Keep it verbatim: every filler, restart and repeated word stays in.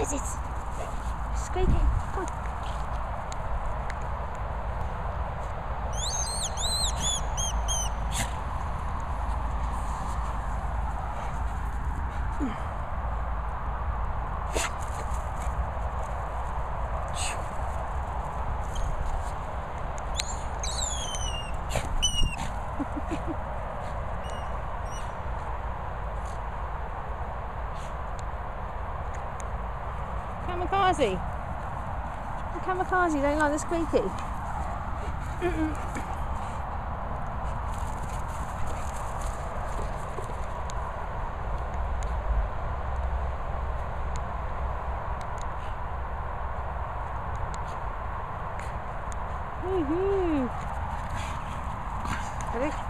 does it. Squeaking. Come on. Kamikaze. The kamikaze don't like the squeaky. Mm-mm. Woohoo! Ready?